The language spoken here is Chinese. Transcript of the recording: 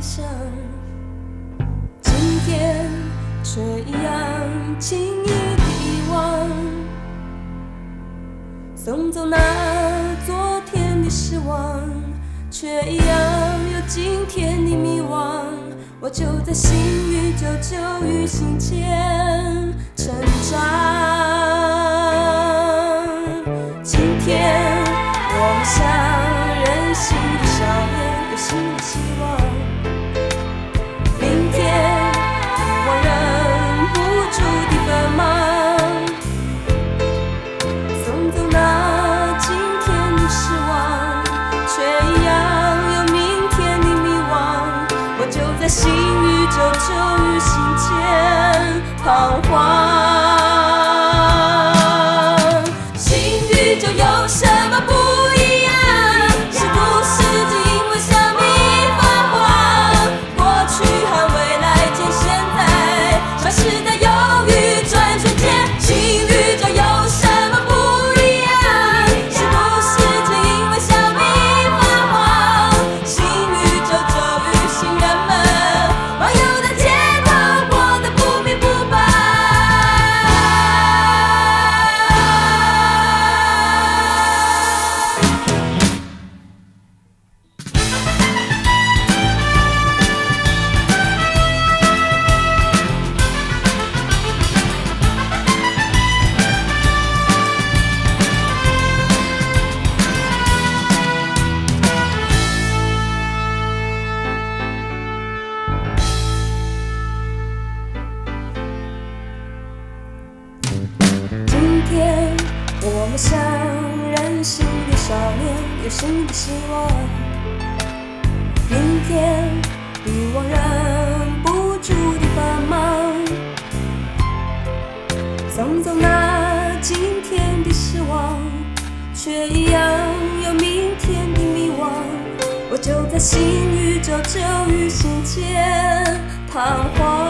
上，今天却一样轻易地遗忘，送走那昨天的失望，却一样有今天的迷惘。我就在新与旧，旧与新间成长。今天我们像任性的少年，有新的希望。明天遗忘忍不住的奔忙，送走那今天的失望，却一样有明天的迷惘。我就在新与旧，旧与新间彷徨。新与旧有什么不一样？是不是只因为生命泛黄？过去和未来见现在，消失在犹豫转瞬间。新与旧有什么不一样？是不是只因为生命泛黄？新与旧，旧与新，人们漫游在街头，过得不明不白。今天我们像任性的少年，有新的希望。明天遗忘忍不住的繁忙，送走那今天的失望，却一样有明天的迷惘。我就在新与旧，旧与新间彷徨。